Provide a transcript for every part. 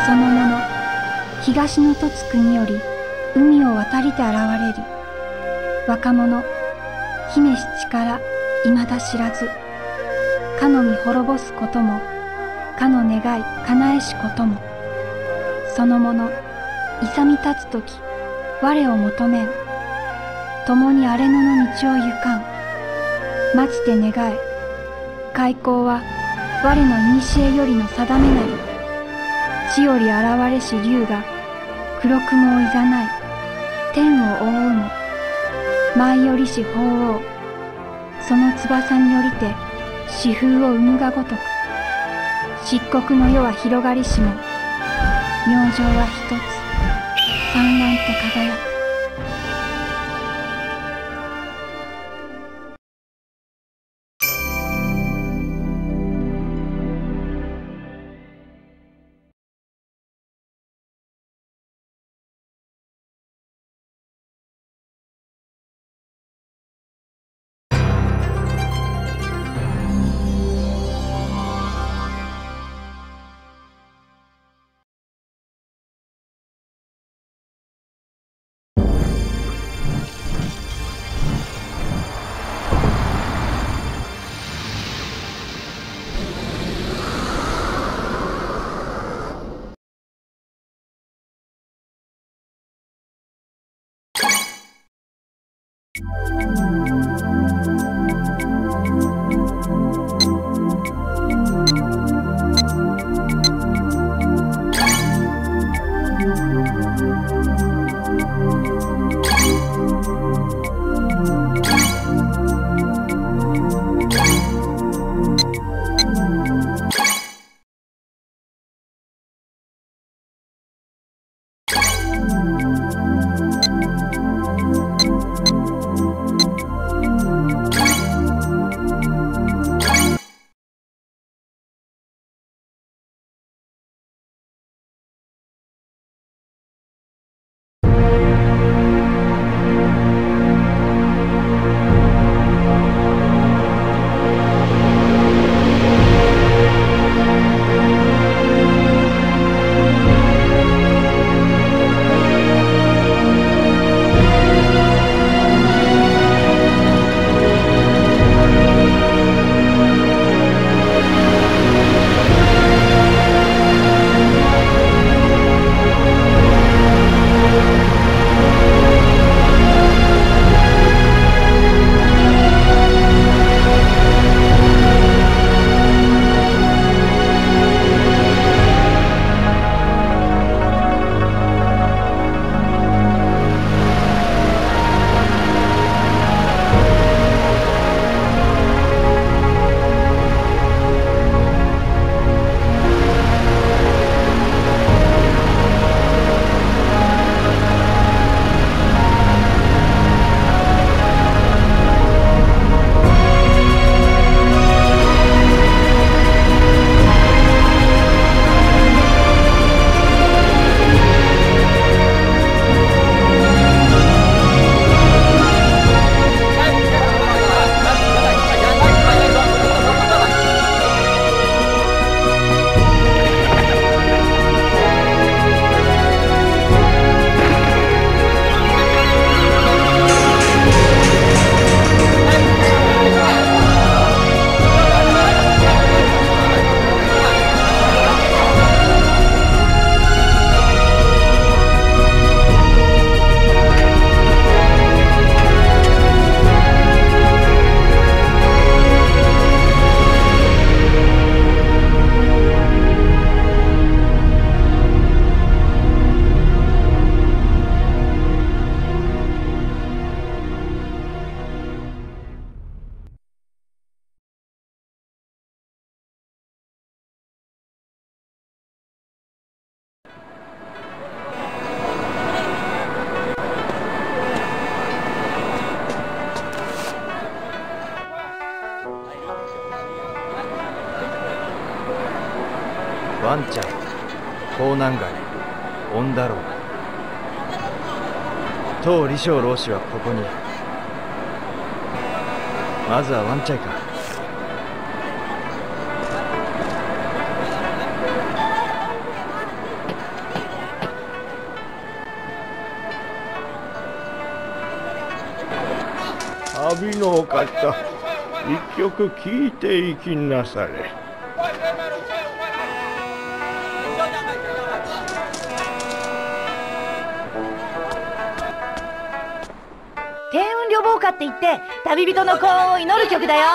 そのもの、東の凸国より海を渡りて現れり。若者、姫し力、未だ知らず。かの身滅ぼすことも、かの願い叶えしことも。そのもの、勇み立つとき、我を求めん。共に荒れ野の道を行かん。待ちて願え。開口は、我の古よりの定めなり。地より現れし竜が、黒雲をいざない。天を覆うも。舞よりし鳳凰。その翼によりて、四風を生むがごとく。漆黒の世は広がりしも。明星は一つ、産卵と輝く。 ワンちゃん、港南街、恩太郎、当李昌老師はここに。まずはワンチャイか。 旅のお方、一曲聴いていきなされ。 天運旅防歌って言って旅人の幸運を祈る曲だよ。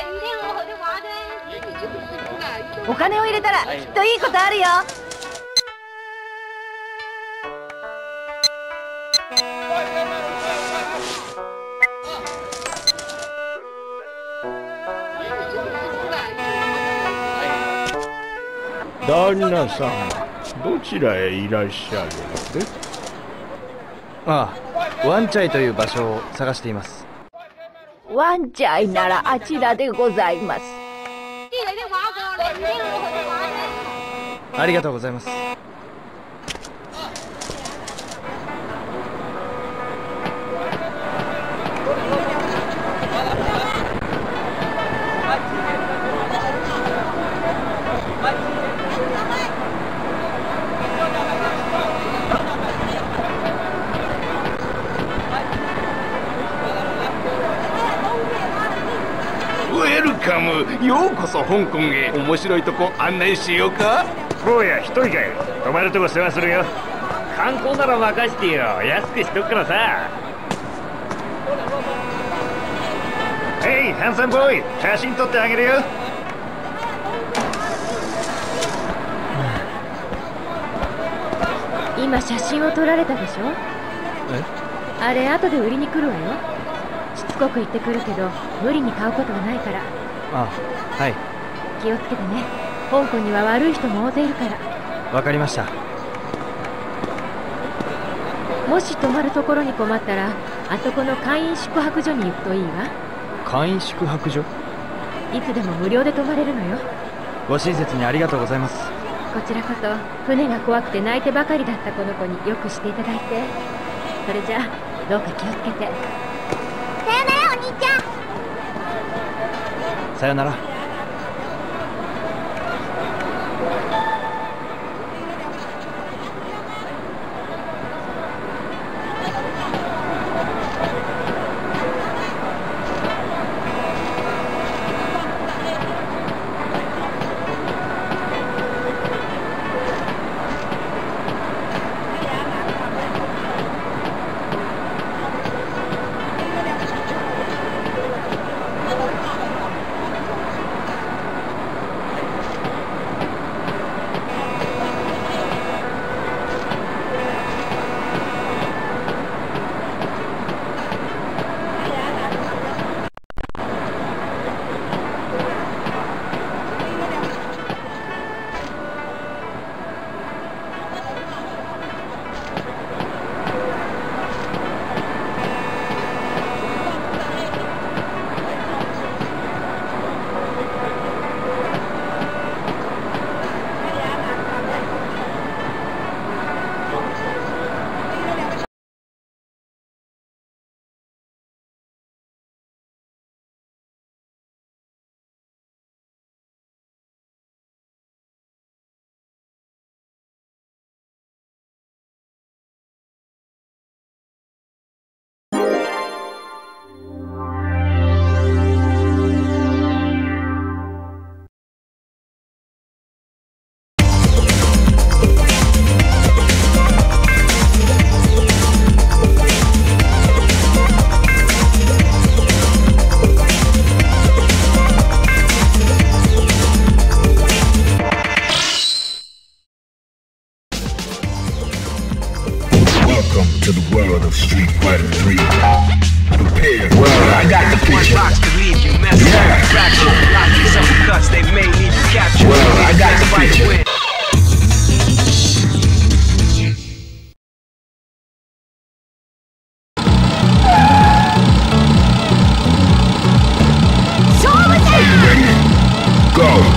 お金を入れたらきっといいことあるよ。 旦那様、どちらへいらっしゃるので？ ああ、ワンチャイという場所を探しています。 ワンチャイならあちらでございます。 ありがとうございます。 ウェルカム、ようこそ香港へ。面白いとこ案内しようか。 坊や一人かよ。泊まるとこ世話するよ。観光なら任してよ。安くしとくからさ。ヘイハンサムボーイ、写真撮ってあげるよ。 今写真を撮られたでしょ。あれ後で売りに来るわよ。しつこく言ってくるけど無理に買うことはないから。 あ、はい。 気をつけてね。香港には悪い人も大勢いるから。 わかりました。 もし泊まるところに困ったらあそこの会員宿泊所に行くといいわ。 会員宿泊所？ いつでも無料で泊まれるのよ。 ご親切にありがとうございます。 こちらこそ船が怖くて泣いてばかりだったこの子によくしていただいて。それじゃあどうか気をつけて。 さよならお兄ちゃん。 さよなら。 To the world of street fighter 3. Prepare. Well, I got the picture. Well, I got the picture. Are you ready? Go.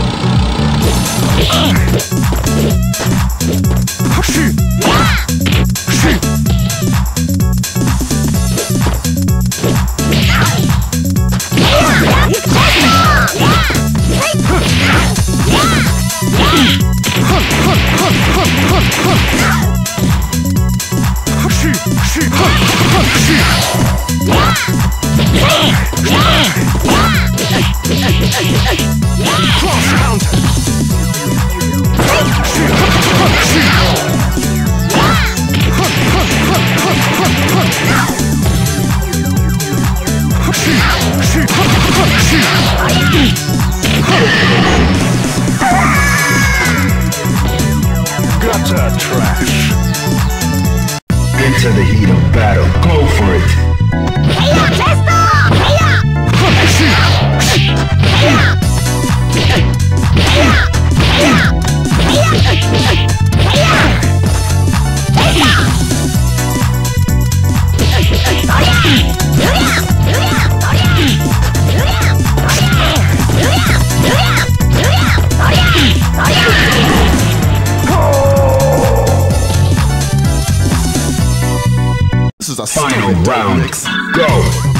Final round. Go.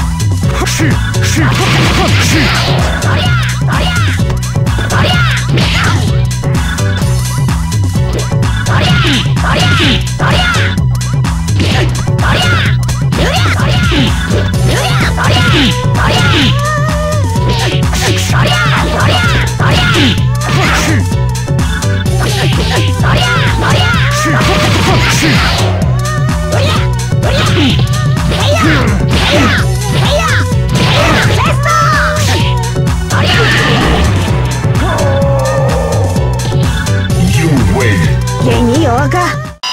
You win. 芸人弱か。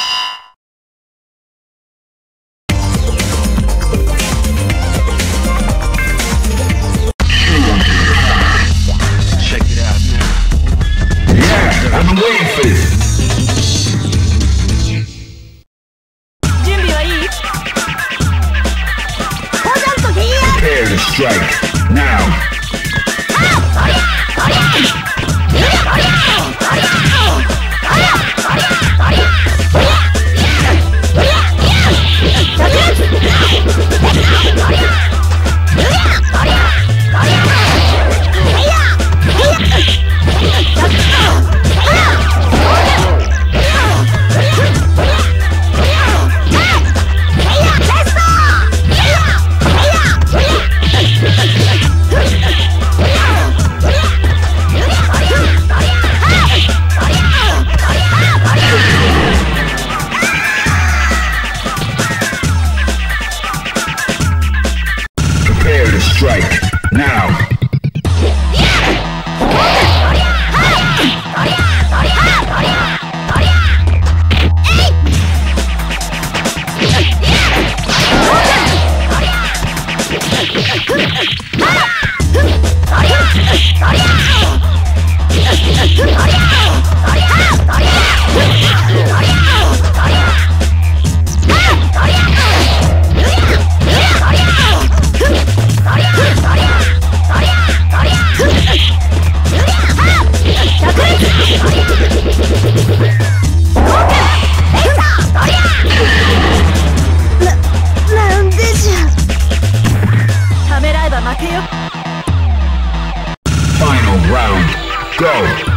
Yeah, I've been waiting for this. 準備はいい？ポージャンとギア。 Prepare to strike. Now. Prepare to strike. Now. なんでじゃ。ためらえば負けよ。 Final round. Go.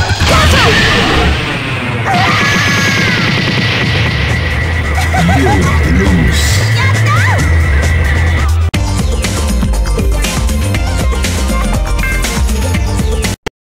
You